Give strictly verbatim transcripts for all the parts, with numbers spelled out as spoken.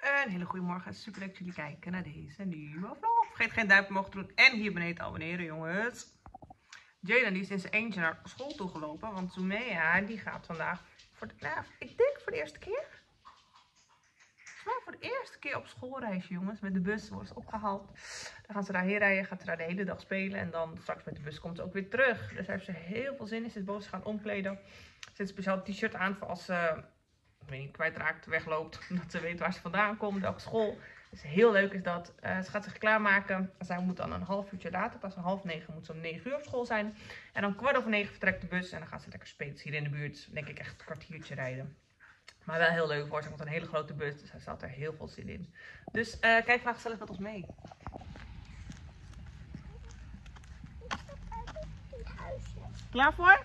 Een hele goede morgen. Super leuk dat jullie kijken naar deze nieuwe vlog. Vergeet geen duimpje omhoog te doen en hier beneden te abonneren, jongens. Jaden die is in zijn eentje naar school toe gelopen, want Sumea die gaat vandaag voor de, nou, ik denk voor de eerste keer. Maar voor de eerste keer op schoolreisje, jongens. Met de bus wordt ze opgehaald. Dan gaan ze daarheen rijden, gaat ze daar de hele dag spelen. En dan straks met de bus komt ze ook weer terug. Dus daar heeft ze heel veel zin in. Ze is boven, ze gaan omkleden. Ze zet een speciaal t-shirt aan voor als ze, ik weet niet, kwijtraakt, wegloopt. Dat ze weet waar ze vandaan komt, welke school. Dus heel leuk is dat. Uh, ze gaat zich klaarmaken. Zij moet dan een half uurtje later, pas om half negen, moet ze om negen uur op school zijn. En dan kwart over negen vertrekt de bus. En dan gaat ze lekker spelen. Hier in de buurt, denk ik, echt een kwartiertje rijden. Maar wel heel leuk voor. Ze komt een hele grote bus, dus hij staat er heel veel zin in. Dus uh, kijk vandaag gezellig met ons mee. Klaar voor?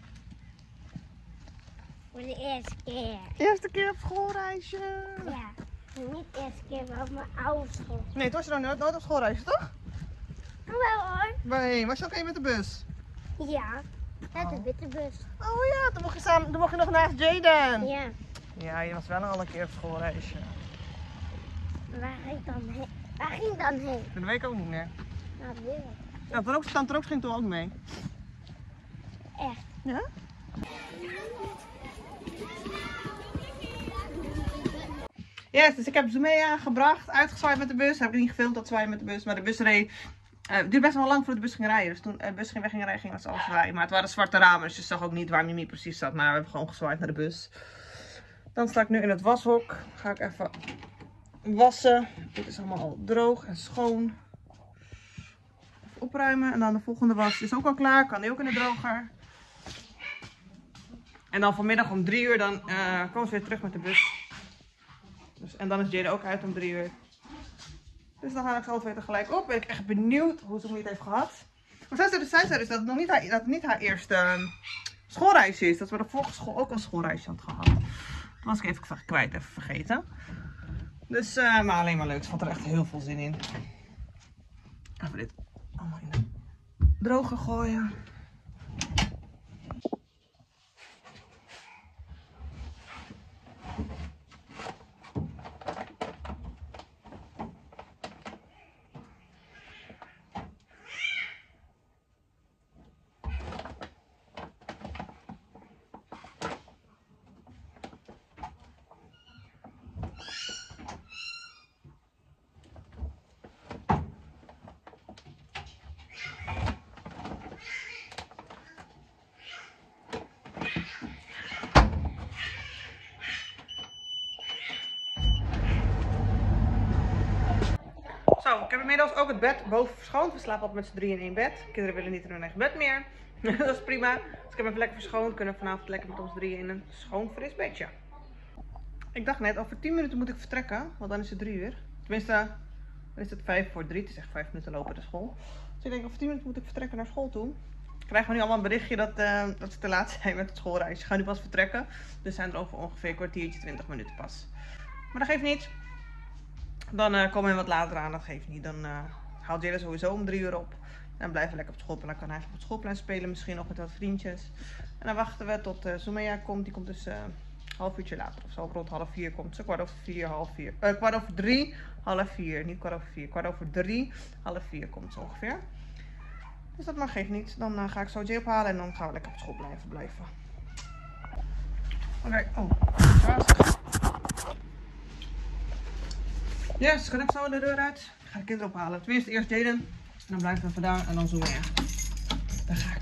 Voor de eerste keer. Eerste keer op schoolreisje. Ja, niet de eerste keer, maar op mijn oude school. Nee, toen was je nog nooit, nooit op schoolreisje, toch? Wel hoor. Waarheen? Was je ook één met de bus? Ja, met de Oh. witte bus. Oh ja, toen mocht je, samen, toen mocht je nog naast Jaden. Ja, Ja, je was wel al een keer op schoolreisje. waar ging ik dan heen? Waar ging ik dan heen? Dat weet ik ook niet meer. Naar de wereld. Ja, dan ook, Tante Roos ging toen ook mee. Echt. Ja? Yes, dus ik heb Sumea gebracht, uitgezwaaid met de bus. Heb ik niet gefilmd dat zwaaien met de bus, maar de bus reed. Uh, het duurde best wel lang voordat de bus ging rijden. Dus toen uh, de bus ging weg ging rijden, ging het alles zwaaien. Maar het waren zwarte ramen, dus je zag ook niet waar Mimi precies zat. Maar we hebben gewoon gezwaaid naar de bus. Dan sta ik nu in het washok. Ga ik even wassen. Dit is allemaal al droog en schoon. Even opruimen. En dan de volgende was is ook al klaar. Kan die ook in de droger. En dan vanmiddag om drie uur dan uh, komen ze weer terug met de bus. Dus, en dan is Jaden ook uit om drie uur. Dus dan ga ik ze altijd weer tegelijk op. Ben ik echt benieuwd hoe ze het heeft gehad. Maar zij zei dus, zij zei dus dat het nog niet haar, dat het niet haar eerste um, schoolreis is. Dat we de vorige school ook een schoolreisje had gehad. Toen was ik even kwijt, even vergeten. Dus, uh, maar alleen maar leuk. Ze vond er echt heel veel zin in. Even dit allemaal in de droger gooien. Zo, ik heb inmiddels ook het bed boven verschoond. We slapen altijd met z'n drieën in één bed. Kinderen willen niet in hun eigen bed meer. Dat is prima. Dus ik heb hem even lekker verschoond. Kunnen we vanavond lekker met ons drieën in een schoon fris bedje. Ik dacht net, over tien minuten moet ik vertrekken. Want dan is het drie uur. Tenminste, dan is het vijf voor drie. Het is echt vijf minuten lopen naar school. Dus ik denk, over tien minuten moet ik vertrekken naar school toe. Krijgen we nu allemaal een berichtje dat, uh, dat ze te laat zijn met het schoolreis. Ze gaan nu pas vertrekken. Dus zijn er over ongeveer een kwartiertje, twintig minuten pas. Maar dat geeft niet. Dan uh, komen we wat later aan, dat geeft niet. Dan uh, haalt Jaden sowieso om drie uur op. En dan blijven we lekker op het schoolplein. Dan kan hij op het schoolplein spelen, misschien nog met wat vriendjes. En dan wachten we tot uh, Sumea komt. Die komt dus uh, een half uurtje later of zo. Rond half vier komt ze. Kwart over vier, half vier. Uh, kwart over drie, half vier. Niet kwart over vier. Kwart over drie, half vier komt ze ongeveer. Dus dat mag geeft niet. Dan uh, ga ik zo Jay ophalen en dan gaan we lekker op het schoolplein verblijven. Oké, okay. Oh, daar was het. Yes, kan ik zo de deur uit? Ik ga de kinderen ophalen. Tenminste eerst Jaden. En dan blijven we vandaan en dan Sumea. Daar ga ik.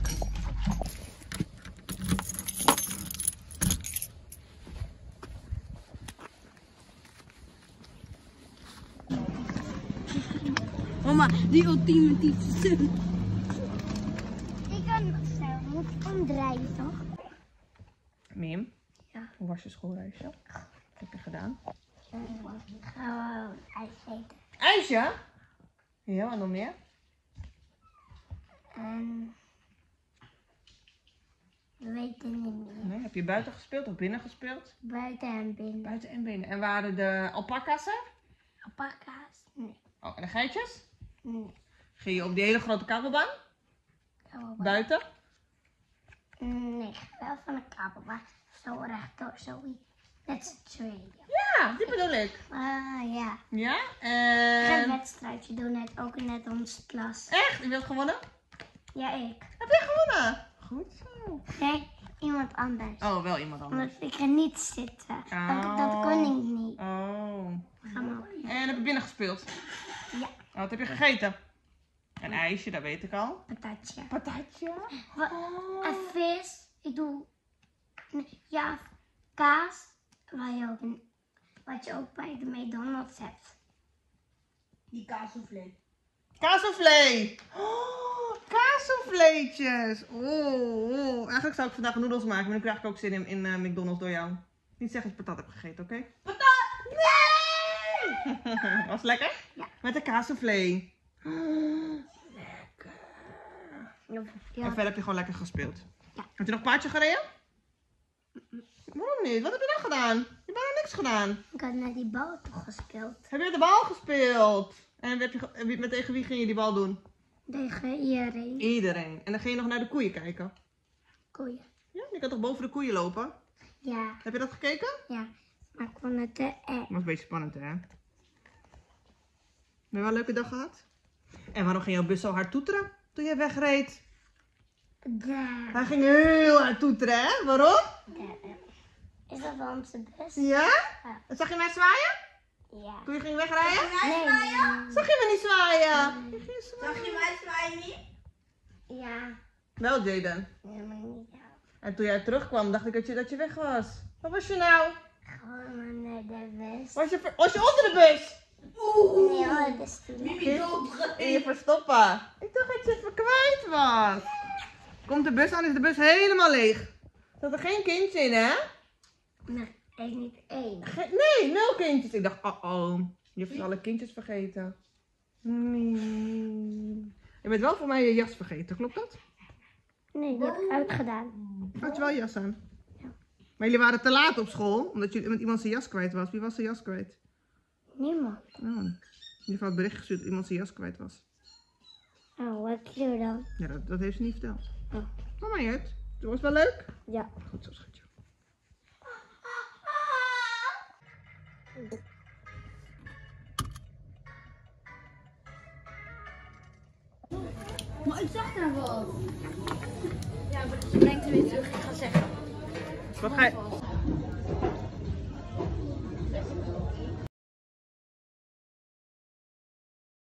Mama, die ultieme type. Ik kan nog zo. Moet ik omdraaien, toch? Miem, Ja. hoe was je schoolreisje? Wat heb je gedaan? Uh, gewoon ijs eten. IJsje? Ja, en nog meer? En we weten niet meer. Nee, heb je buiten gespeeld of binnen gespeeld? Buiten en binnen. Buiten en binnen. En waren de alpaca's er? Alpaca's? Nee. Oh, en de geitjes? Nee. Ging je op die hele grote kabelbaan? Kabelbaan. Buiten? Nee, wel van een kabelbaan. Zo rechtdoor, zoiets. Met z'n tweeën. Ja, die bedoel ik. Ah, ja. Ja? Geen En... wedstrijdje doen, net ook net onze klas. Echt? Wie heeft gewonnen? Ja, ik. Heb jij gewonnen? Goed zo. Nee, iemand anders. Oh, wel iemand anders. Omdat ik er niet zitten. Dat, dat kon ik niet. Oh. Ga maar. En heb je binnen gespeeld? Ja. Oh, wat heb je gegeten? Een ijsje, dat weet ik al. Patatje. Patatje. Wa- Oh. En vis. Ik doe... Ja, kaas. Waar je ook een, wat je ook bij de McDonald's hebt. Die kaassoufflé. Kaassoufflé. Oh, kaassouffleetjes. Oh, oh. Eigenlijk zou ik vandaag noedels maken, maar dan krijg ik ook zin in, in uh, McDonald's door jou. Niet zeggen dat je patat hebt gegeten, oké? Okay? Patat! Nee! Was het lekker? Ja. Met de kaassoufflé. Oh, lekker. Ja. En verder heb je gewoon lekker gespeeld. Ja. Heb je nog paardje gereden? Waarom niet? Wat heb je dan gedaan? Je hebt bijna niks gedaan. Ik had naar die bal toe gespeeld. Heb je de bal gespeeld? En heb je, ge- heb je- met tegen wie ging je die bal doen? Tegen iedereen. Iedereen. En dan ging je nog naar de koeien kijken. Koeien. Ja, je kan toch boven de koeien lopen? Ja, Heb je dat gekeken? ja. Maar ik vond het te erg. Dat was een beetje spannend, hè? Heb je wel een leuke dag gehad? En waarom ging jouw bus zo hard toeteren toen je wegreed? Daar. Hij ging heel hard toeteren, hè? Waarom? Daar. Is dat wel onze bus? Ja? En zag je mij zwaaien? Ja. Toen je ging wegrijden? Nee, nee. Zag je me niet zwaaien? Je ging zwaaien. Zag je mij zwaaien niet? Ja. Wel, Jaden. Helemaal niet. Ja. En toen jij terugkwam, dacht ik dat je, dat je weg was. Wat was je nou? Gewoon maar naar de bus. Was je, ver- was je onder de bus? Nee, hoor, de stoelen. Mimi dood. In je verstoppen. Ik dacht dat je even kwijt was. Komt de bus aan, is de bus helemaal leeg. Zat er geen kindje in, hè? Nee, ik niet één. Ge- nee, nul kindjes. Ik dacht, oh oh, je hebt alle kindjes vergeten. Nee. Je bent wel voor mij je jas vergeten, klopt dat? Nee, dat heb ik uitgedaan. Had je wel je jas aan? Maar jullie waren te laat op school, omdat jullie, met iemand zijn jas kwijt was. Wie was zijn jas kwijt? Niemand. Oh. In ieder geval het bericht gestuurd dat iemand zijn jas kwijt was. Oh, wat kleur dan? Ja, dat, dat heeft ze niet verteld. Oh. Maar mij het. Was het wel leuk? Ja. Goed zo, schatje. Maar ik zag daar wat. Ja, maar ze brengt er weer terug. Ik ga zeggen. Wat ga je...